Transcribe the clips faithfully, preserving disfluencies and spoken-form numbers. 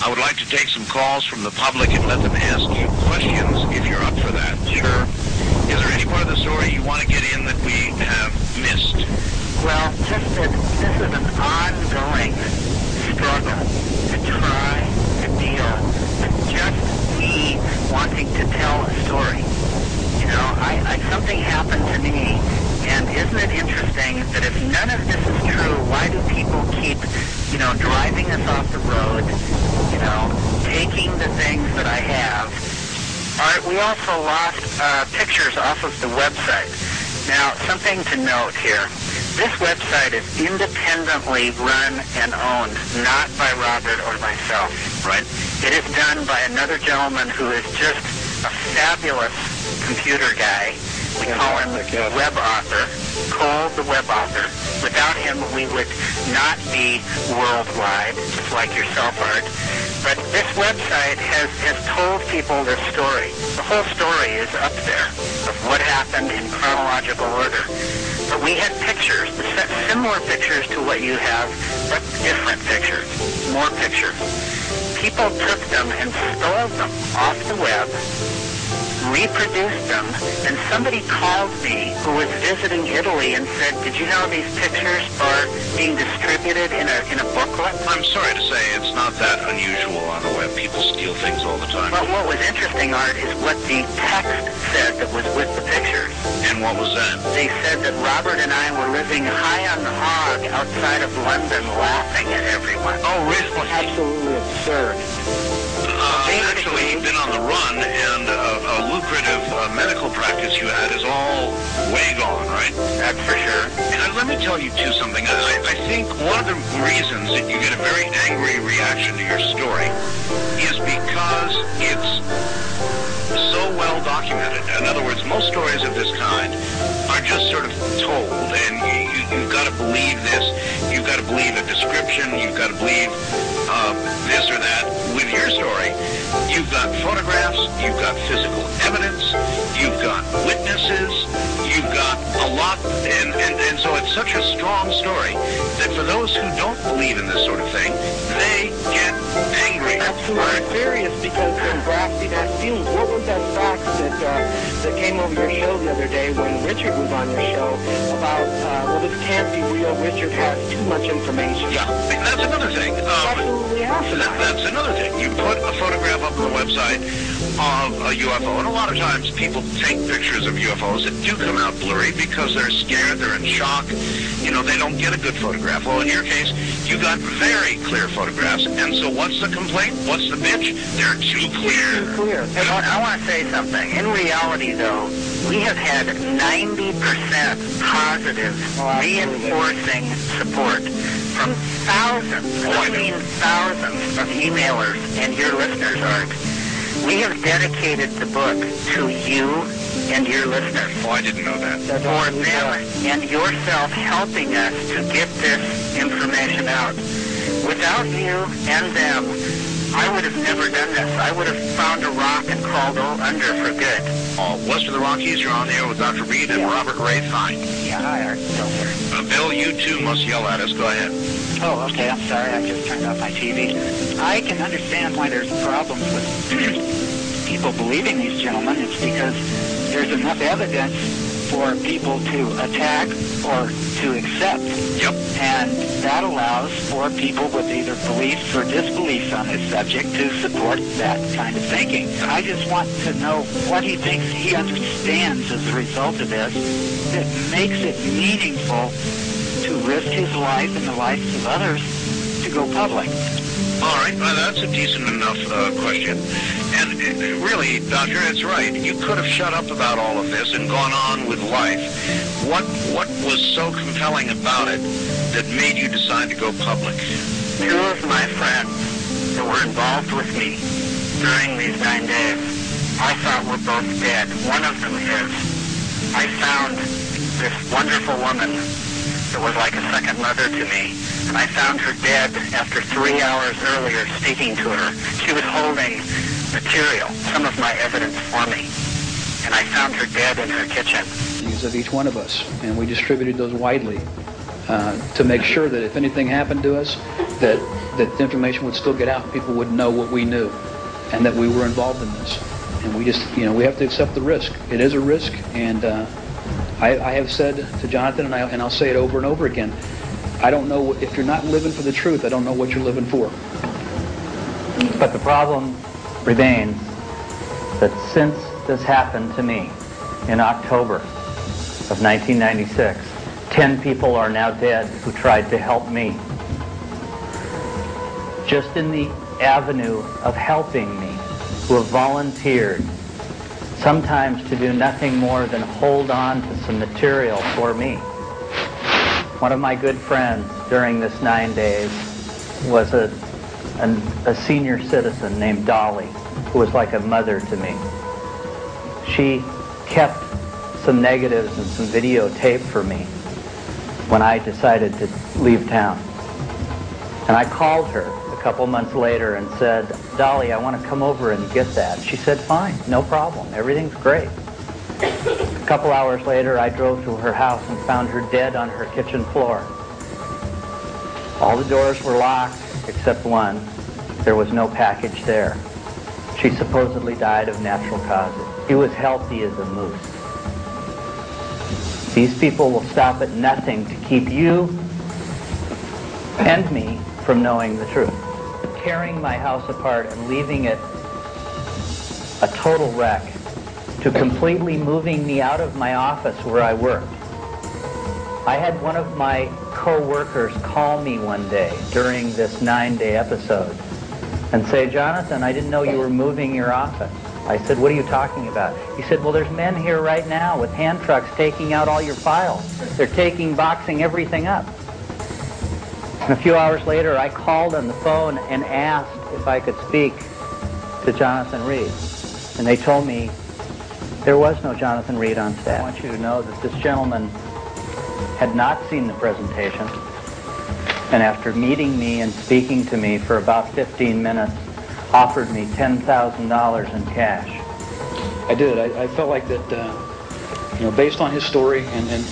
I would like to take some calls from the public and let them ask you questions if you're up for that. Sure. Is there any part of the story you want to get in that we have missed? Well, just that this is an ongoing struggle to try to deal with just me wanting to tell a story. You know, I, I something happened to me, and isn't it interesting that if none of this is true, why do people keep, you know, driving us off the road, you know, taking the things that I have? All right, we also lost uh, pictures off of the website. Now, something to note here. This website is independently run and owned, not by Robert or myself. Right. It is done by another gentleman who is just a fabulous computer guy. We call him the web author, Cole the web author. Without him, we would not be worldwide, just like yourself, Art. But this website has, has told people this story. The whole story is up there of what happened in chronological order. But we had pictures, similar pictures to what you have, but different pictures, more pictures. People took them and stole them off the web, reproduced them, and somebody called me who was visiting Italy and said, did you know these pictures are being distributed in a in a booklet? I'm sorry to say it's not that unusual on the web. People steal things all the time. But what was interesting, Art, is what the text said that was with the pictures. And what was that? They said that Robert and I were living high on the hog outside of London laughing at everyone. Oh, really? Absolutely absurd. Uh, actually, you've been on the run, and a, a lucrative uh, medical practice you had is all way gone, right? That's for sure. And let me tell you, too, something. I, I think one of the reasons that you get a very angry reaction to your story is because it's so well documented. In other words, most stories of this kind are just sort of told, and you, you, you've got to believe this, you've got to believe a description, you've got to believe uh, this or that. With your story, you've got photographs, you've got physical evidence, you've got witnesses, you've got a lot, and, and, and so it's such a strong story that for those who don't believe in this sort of thing, they get angry. Absolutely serious because of Brassy Bass Fumes. What was that fact that uh, that came over your show the other day when Richard was on your show about, uh, well, this can't be real, Richard has too much information? Yeah, that's another thing. Um, Absolutely awesome. that, that's another thing. You put a photograph up on the website of a U F O, and a lot of times people take pictures of U F Os that do come out blurry because they're scared, they're in shock, you know, they don't get a good photograph. Well, in your case, you got very clear photographs, and so what's the complaint? What's the bitch? They're too clear. Too clear. Hey, I want to say something. In reality, though, we have had ninety percent positive, Oh, reinforcing support from thousands, Oh, I I mean thousands of emailers and your listeners, Art. We have dedicated the book to you and your listeners. Oh, I didn't know that. That's For awesome. them and yourself helping us to get this information out. Without you and them, I would have never done this. I would have found a rock and crawled o- under for good. Oh, west of the Rockies, you're on the air with Doctor Reed and Yeah. Robert Ray Fine. Yeah, hi, Art. Still here. Uh, Bill, you too must yell at us. Go ahead. Oh, okay. I'm sorry. I just turned off my T V. I can understand why there's problems with people believing these gentlemen. It's because there's enough evidence for people to attack or to accept. Yep. And that allows for people with either beliefs or disbeliefs on this subject to support that kind of thinking. I just want to know what he thinks he understands as a result of this that makes it meaningful to risk his life and the lives of others to go public. All right, well, that's a decent enough uh, question. And uh, really, Doctor, it's right. You could have shut up about all of this and gone on with life. What what was so compelling about it that made you decide to go public? Two of my friends that were involved with me during these nine days, I thought were both dead. One of them is, I found this wonderful woman that was like a second mother to me. And I found her dead after three hours earlier speaking to her. She was holding material, some of my evidence for me. And I found her dead in her kitchen. Of each one of us, and we distributed those widely. uh, to make sure that if anything happened to us, that, that the information would still get out and people would know what we knew and that we were involved in this. And we just, you know, we have to accept the risk. It is a risk, and uh, I, I have said to Jonathan, and, I, and I'll say it over and over again, I don't know, if you're not living for the truth, I don't know what you're living for. But the problem remains that since this happened to me in October of nineteen ninety-six, ten people are now dead who tried to help me. Just in the avenue of helping me, who have volunteered, sometimes to do nothing more than hold on to some material for me. One of my good friends during this nine days was a, an, a senior citizen named Dolly, who was like a mother to me. She kept some negatives and some videotape for me when I decided to leave town. And I called her a couple months later and said, Dolly, I want to come over and get that. She said, fine, no problem, everything's great. A couple hours later, I drove to her house and found her dead on her kitchen floor. All the doors were locked except one. There was no package there. She supposedly died of natural causes. She was healthy as a moose. These people will stop at nothing to keep you and me from knowing the truth. Tearing my house apart and leaving it a total wreck, to completely moving me out of my office where I worked. I had one of my co-workers call me one day during this nine-day episode and say, Jonathan, I didn't know you were moving your office. I said, what are you talking about? He said, well, there's men here right now with hand trucks taking out all your files. They're taking, boxing everything up. And a few hours later, I called on the phone and asked if I could speak to Jonathan Reed. And they told me there was no Jonathan Reed on staff. I want you to know that this gentleman had not seen the presentation, and after meeting me and speaking to me for about fifteen minutes, offered me ten thousand dollars in cash. I did. I, I felt like that, uh, you know, based on his story, and, and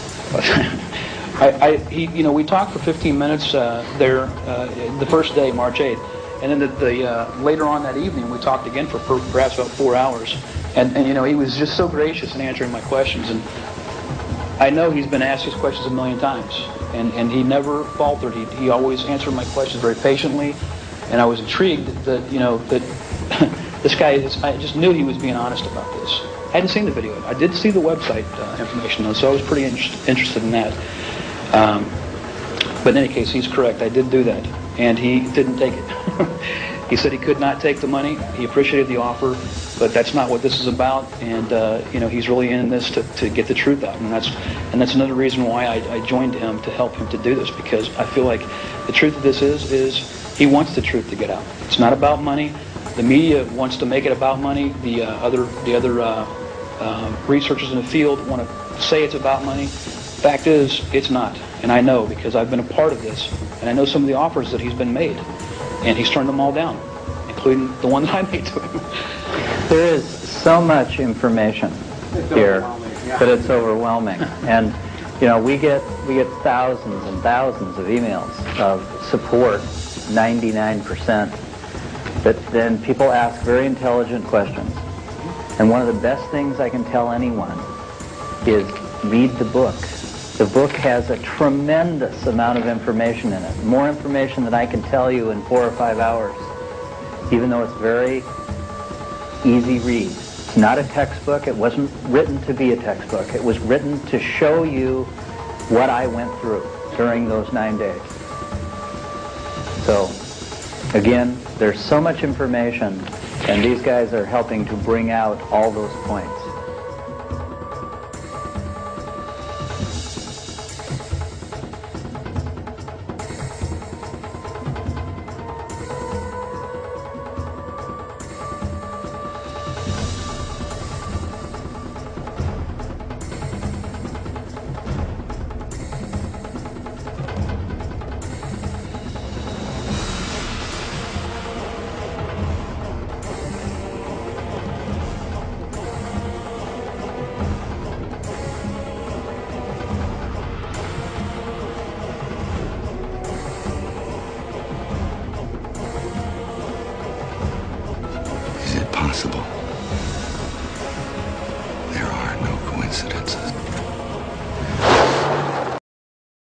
I, I, he, you know, we talked for fifteen minutes uh, there uh, the first day, March eighth, and then the, the uh, later on that evening we talked again for per, perhaps about four hours, and, and you know, he was just so gracious in answering my questions, and I know he's been asked these questions a million times, and, and he never faltered. He, he always answered my questions very patiently, and I was intrigued that, you know, that this guy, is, I just knew he was being honest about this. I hadn't seen the video. I did see the website uh, information, though, so I was pretty inter- interested in that. Um, but in any case, he's correct. I did do that, and he didn't take it. He said he could not take the money. He appreciated the offer, but that's not what this is about. And uh, you know, he's really in this to, to get the truth out, and that's and that's another reason why I, I joined him, to help him to do this, because I feel like the truth of this is is he wants the truth to get out. It's not about money. The media wants to make it about money. The uh, other the other uh, uh, researchers in the field want to say it's about money. Fact is, it's not, and I know, because I've been a part of this, and I know some of the offers that he's been made, and he's turned them all down, including the one that I made to him. There is so much information here that it's overwhelming, and you know, we get we get thousands and thousands of emails of support, ninety-nine percent. But then people ask very intelligent questions, and one of the best things I can tell anyone is read the book. The book has a tremendous amount of information in it, more information than I can tell you in four or five hours, even though it's very easy read. It's not a textbook. It wasn't written to be a textbook. It was written to show you what I went through during those nine days. So, again, there's so much information, and these guys are helping to bring out all those points. possible. There are no coincidences.